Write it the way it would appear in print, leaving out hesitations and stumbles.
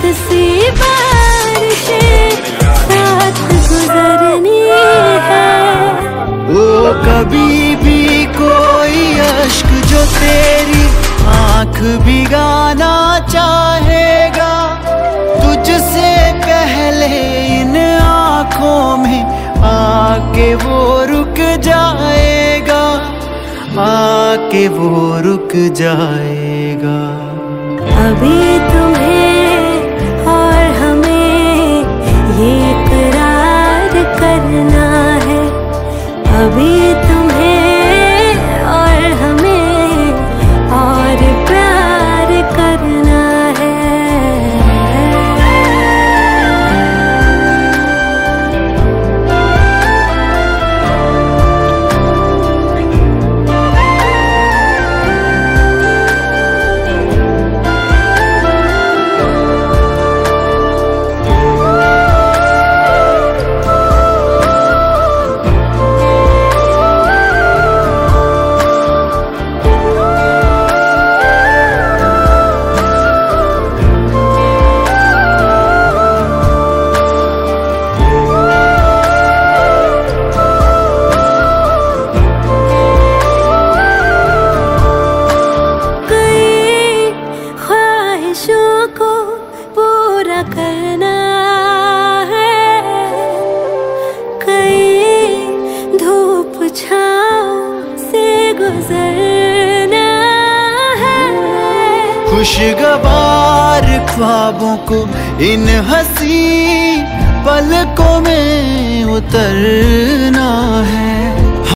सी बारिशें साथ गुजरनी है। वो कभी भी कोई अश्क जो तेरी आंख भिगाना चाहेगा, तुझसे पहले इन आंखों में आके वो रुक जाएगा, आके वो रुक जाएगा। अभी तुम्हें और हमें ये इकरार करना है, अभी तुम्हें और हमें और प्यार करना है। को पूरा करना है, कई धूप छाँव से गुजरना है। खुशगवार ख्वाबों को इन हंसी पलकों में उतर